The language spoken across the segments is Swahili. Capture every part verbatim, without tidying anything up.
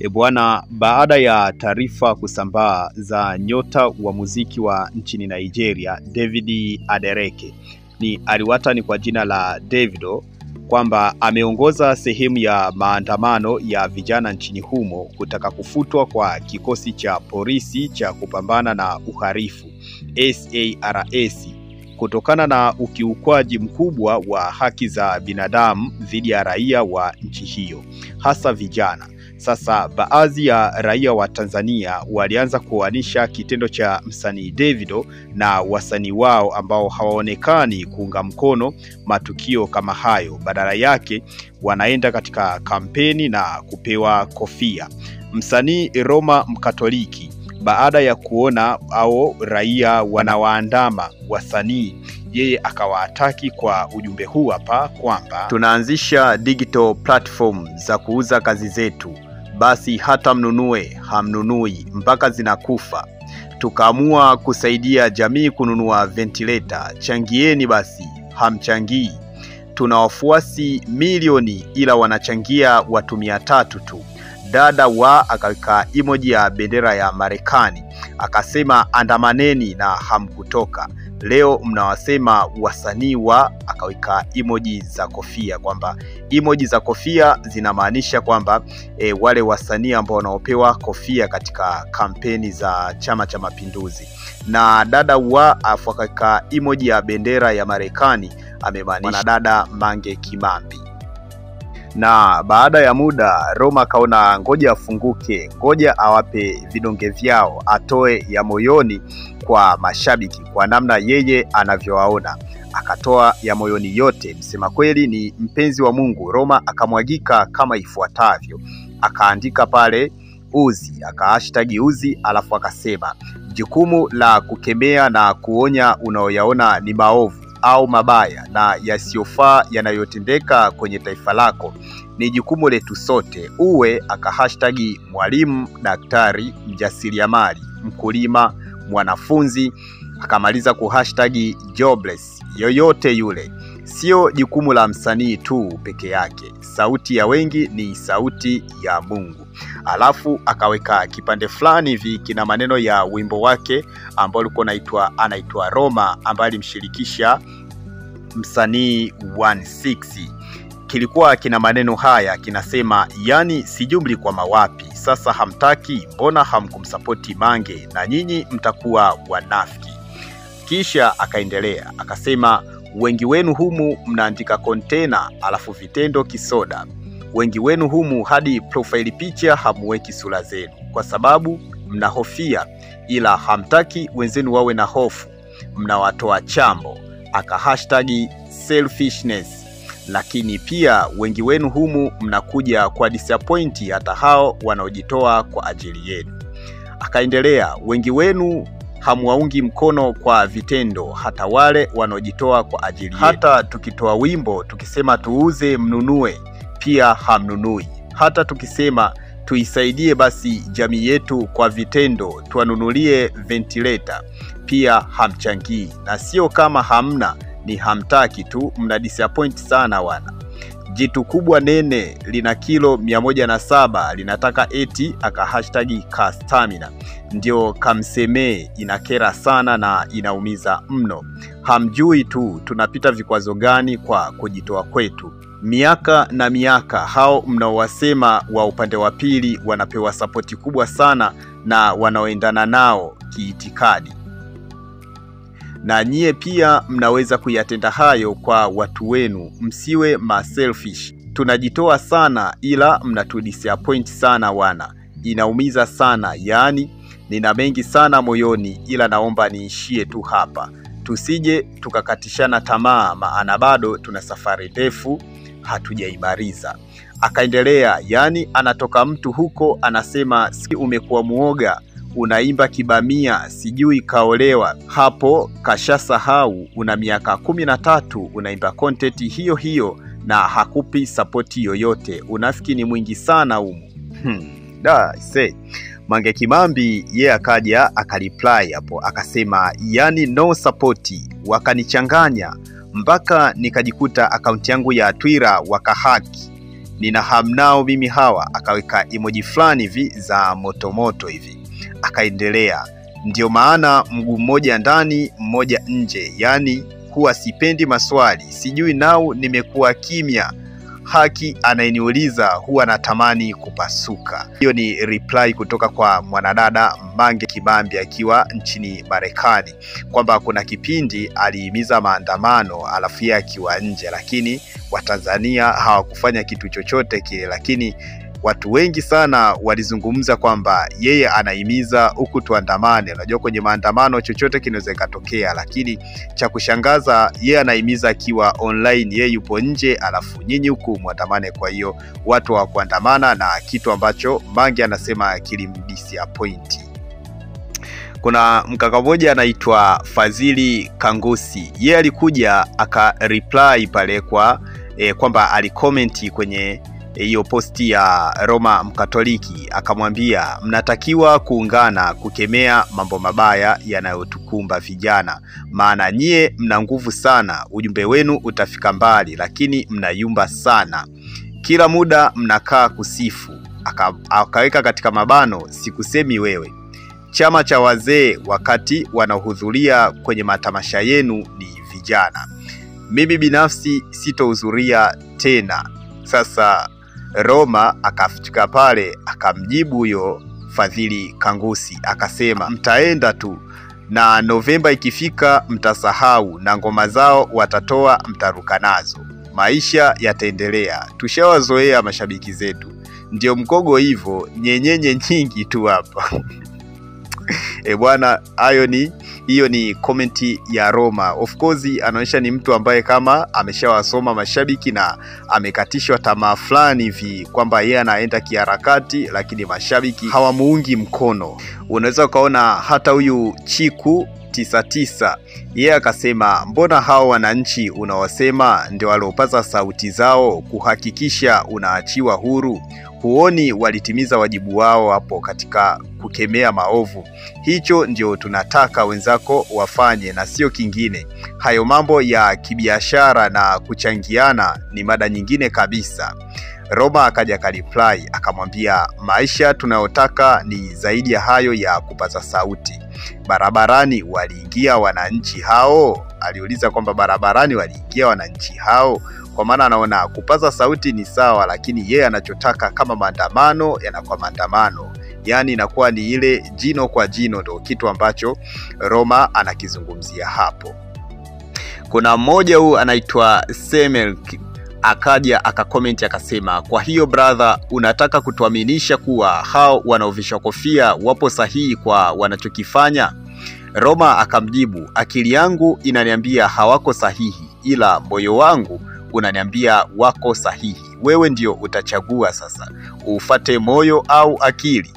E bwana, baada ya taarifa kusambaa za nyota wa muziki wa nchini Nigeria David Adeleke, ni aliwata ni kwa jina la Davido, kwamba ameongoza sehemu ya maandamano ya vijana nchini humo kutaka kufutwa kwa kikosi cha polisi cha kupambana na uhalifu S A R S kutokana na ukiukwaji mkubwa wa haki za binadamu dhidi ya raia wa nchi hiyo, hasa vijana. Sasa baadhi ya raia wa Tanzania walianza kuanisha kitendo cha msanii Davido na wasanii wao ambao hawaonekani kuunga mkono matukio kama hayo. Badala yake wanaenda katika kampeni na kupewa kofia. Msanii Roma Mkatoliki, baada ya kuona au raia wanawaandama wasanii, yeye akawaataki kwa ujumbe huu hapa kwamba tunaanzisha digital platform za kuuza kazi zetu, basi hata mnunue hamnunui mpaka zinakufa. Tukaamua kusaidia jamii kununua ventilator, changieni basi hamchangii. Tuna wafuasi milioni ila wanachangia watu mia tatu tu. Dada wa akaweka emoji ya bendera ya Marekani, akasema andamaneni na hamkutoka. Leo mnawasema wasanii wa, akaweka emoji za kofia, kwamba emoji za kofia zinamaanisha kwamba e, wale wasanii ambao wanaopewa kofia katika kampeni za Chama cha Mapinduzi. Na dada wa akaweka emoji ya bendera ya Marekani, amemaanisha dada Mange Kimambi. Na baada ya muda Roma kaona ngoja afunguke, ngoja awape vidonge vyao, atoe ya moyoni kwa mashabiki kwa namna yeye anavyowaona. Akatoa ya moyoni yote. Msema kweli ni mpenzi wa Mungu. Roma akamwagika kama ifuatavyo. Akaandika pale uzi, aka hashtag uzi, alafu akasema jukumu la kukemea na kuonya unaoyaona ni maovu au mabaya na yasiyofaa yanayotendeka kwenye taifa lako ni jukumu letu sote. Uwe aka hashtag mwalimu, daktari, mjasiriamali, mkulima, mwanafunzi, akamaliza ku hashtag jobless, yoyote yule. Sio jukumu la msanii tu peke yake, sauti ya wengi ni sauti ya Mungu. Alafu akaweka kipande fulani hivi kina maneno ya wimbo wake ambao ulikuwa unaitwa anaitwa Roma, ambaye alimshirikisha msanii one sixty. Kilikuwa kina maneno haya, kinasema yani sijumli kwa mawapi, sasa hamtaki, mbona hamkumsapoti Mange, na nyinyi mtakuwa wanafiki. Kisha akaendelea akasema wengi wenu humu mnaandika kontena alafu vitendo kisoda. Wengi wenu humu hadi profile picture hamuweki sura zenu kwa sababu mnahofia, ila hamtaki wenzenu wawe na hofu, mnawatoa chambo. Aka hashtag selfishness. Lakini pia wengi wenu humu mnakuja kwa disappoint hata hao wanaojitoa kwa ajili yenu. Akaendelea wengi wenu hamwaungi mkono kwa vitendo hata wale wanaojitoa kwa ajili yenu. Hata tukitoa wimbo tukisema tuuze mnunue, pia hamnunui. Hata tukisema tuisaidie basi jamii yetu kwa vitendo, tuanunulie ventilator, pia hamchangii. Na sio kama hamna, ni hamtaki tu, mna disappoint sana wana. Jitu kubwa nene lina kilo mia moja na saba linataka eti aka hashtag kastamina. Ndio kamsemee, inakera sana na inaumiza mno. Hamjui tu tunapita vikwazo gani kwa kujitoa kwetu. Miaka na miaka hao mnaowasema wa upande wa pili wanapewa sapoti kubwa sana na wanaoendana nao kiitikadi. Na nyie pia mnaweza kuyatenda hayo kwa watu wenu, msiwe ma selfish. Tunajitoa sana ila mnatudisappoint sana wana. Inaumiza sana, yani nina mengi sana moyoni ila naomba niishie tu hapa. Tusije tukakatishana tamaa, maana bado tuna safari ndefu hatujaimaliza. Akaendelea, yani anatoka mtu huko anasema si umekuwa muoga, unaimba kibamia sijui kaolewa, hapo kashasahau una miaka kumi na tatu unaimba content hiyo hiyo na hakupi support yoyote. Unafiki ni mwingi sana humu. Hmm. Da, say Mange Kimambi ye akaja akareply hapo akasema yani no support, wakanichanganya mpaka nikajikuta akaunti yangu ya Twitter wakahaki. nina hamnao mimi hawa, akaweka emoji fulani hivi za motomoto hivi. Akaendelea, ndio maana mguu mmoja ndani mmoja nje, yani huwa sipendi maswali, sijui nao nimekuwa kimya, haki anayeniuliza huwa natamani kupasuka. Hiyo ni reply kutoka kwa mwanadada Mange Kimambi akiwa nchini Marekani, kwamba kuna kipindi alihimiza maandamano alafu yeye akiwa nje, lakini Watanzania hawakufanya kitu chochote kile. Lakini watu wengi sana walizungumza kwamba yeye anahimiza huku tuandamane. Unajua kwenye maandamano chochote kinaweza kutokea, lakini cha kushangaza yeye anahimiza akiwa online, yeye yupo nje alafu nyinyi huku muandamane. Kwa hiyo watu wa kuandamana, na kitu ambacho Mange anasema kilimdisappoint. Kuna mkaka mmoja anaitwa Fadhili Kangosi, yeye alikuja aka reply pale kwa eh, kwamba alicomment kwenye hiyo posti ya Roma Mkatoliki, akamwambia mnatakiwa kuungana kukemea mambo mabaya yanayotukumba vijana, maana nyie mna nguvu sana, ujumbe wenu utafika mbali, lakini mnayumba sana, kila muda mnakaa kusifu. Aka, akaweka katika mabano, sikusemi wewe, chama cha wazee wakati wanahudhuria kwenye matamasha yenu ni vijana, mimi binafsi sitohudhuria tena. Sasa Roma akafika pale akamjibu huyo Fadhili Kangosi, akasema mtaenda tu, na Novemba ikifika mtasahau, na ngoma zao watatoa mtaruka nazo, maisha yataendelea, tushawazoea mashabiki zetu, ndio mkogo hivyo, nyenyenye nyingi tu hapa. E bwana, hayo ni hiyo ni komenti ya Roma. Of course anaonyesha ni mtu ambaye kama ameshawasoma mashabiki na amekatishwa tamaa fulani hivi kwamba yeye anaenda kiharakati, lakini mashabiki hawamuungi mkono. Unaweza ukaona hata huyu Chiku tisa tisa, yeye akasema mbona hao wananchi unawasema ndio waliopata sauti zao kuhakikisha unaachiwa huru, huoni walitimiza wajibu wao hapo katika kukemea maovu? Hicho ndio tunataka wenzako wafanye na sio kingine. Hayo mambo ya kibiashara na kuchangiana ni mada nyingine kabisa. Roma akaja kaliply akamwambia maisha tunayotaka ni zaidi ya hayo ya kupaza sauti. Barabarani waliingia wananchi hao? Aliuliza kwamba barabarani waliingia wananchi hao, kwa maana anaona kupaza sauti ni sawa, lakini yeye anachotaka kama maandamano yanakuwa maandamano, yani inakuwa ni ile jino kwa jino, ndio kitu ambacho Roma anakizungumzia hapo. Kuna mmoja huu anaitwa Semel akaja akacomment akasema, kwa hiyo brother unataka kutuaminisha kuwa hao wanaovisha kofia wapo sahihi kwa wanachokifanya? Roma akamjibu, akili yangu inaniambia hawako sahihi, ila moyo wangu unaniambia wako sahihi. Wewe ndio utachagua sasa, ufate moyo au akili.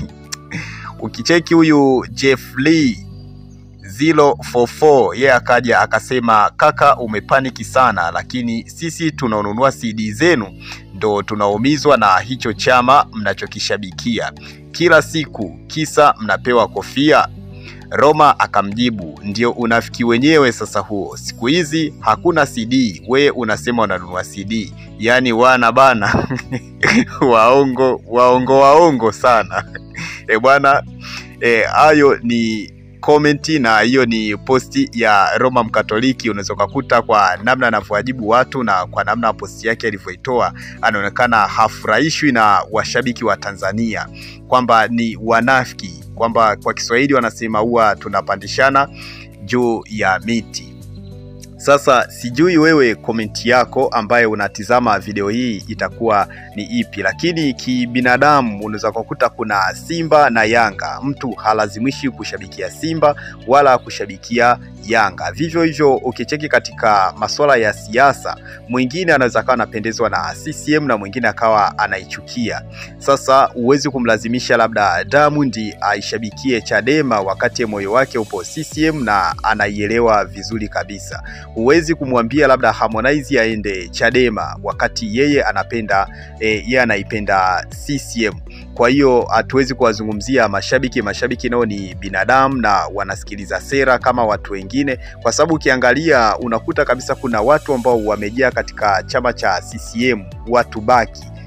Ukicheki huyu Jeff Lee zero four four, yeye akaja akasema, kaka umepaniki sana, lakini sisi tunaonunua C D zenu ndo tunaumizwa na hicho chama mnachokishabikia kila siku, kisa mnapewa kofia. Roma akamjibu, ndio unafiki wenyewe sasa huo, siku hizi hakuna C D, we unasema unanunua C D, yani wana bana. waongo waongo waongo sana. E bwana, eh hayo ni komenti na hiyo ni posti ya Roma Mkatoliki. Unaweza kukuta kwa namna anavyowajibu watu na kwa namna posti yake alivyoitoa, anaonekana hafurahishwi na washabiki wa Tanzania, kwamba ni wanafiki, kwamba kwa Kiswahili wanasema huwa tunapandishana juu ya miti. Sasa sijui wewe komenti yako ambaye unatizama video hii itakuwa ni ipi, lakini kibinadamu unaweza kukuta kuna Simba na Yanga, mtu halazimishi kushabikia Simba wala kushabikia Yanga. Vivyo hivyo ukicheki katika masuala ya siasa, mwingine anaweza kawa anapendezwa na C C M na mwingine akawa anaichukia. Sasa uwezi kumlazimisha labda Diamond aishabikie Chadema wakati moyo wake upo C C M na anaielewa vizuri kabisa. Uwezi kumwambia labda Harmonize aende Chadema wakati yeye anapenda e, yeye anaipenda C C M. Kwa hiyo hatuwezi kuwazungumzia mashabiki. Mashabiki nao ni binadamu na wanasikiliza sera kama watu wengine, kwa sababu ukiangalia unakuta kabisa kuna watu ambao wamejaa katika chama cha C C M, watu baki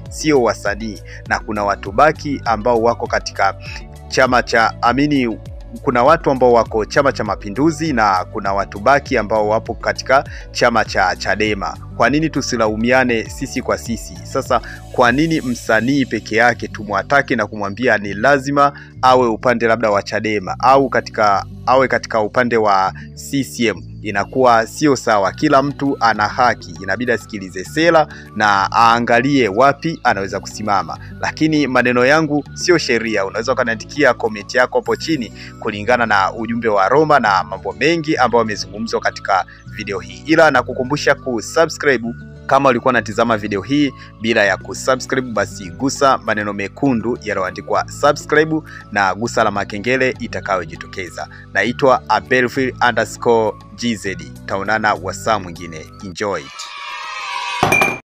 sio wasanii, na kuna watu baki ambao wako katika chama cha amini kuna watu ambao wako Chama cha Mapinduzi na kuna watu baki ambao wapo katika chama cha Chadema. Kwa nini tusilaumiane sisi kwa sisi? Sasa kwa nini msanii peke yake tumwatake na kumwambia ni lazima awe upande labda wa Chadema au katika awe katika upande wa C C M? Inakuwa sio sawa. Kila mtu ana haki, inabidi asikilize sera na aangalie wapi anaweza kusimama. Lakini maneno yangu sio sheria. Unaweza ukaniandikia comment yako hapo chini kulingana na ujumbe wa Roma na mambo mengi ambayo yamezungumzwa katika video hii. Ila nakukumbusha kusubscribe kama ulikuwa unatizama video hii bila ya kusubscribe, basi gusa maneno mekundu yaliyoandikwa subscribe na gusa la makengele itakayojitokeza. Naitwa Abelfil underscore G Z. Taonana wasaa mwingine. Enjoy it.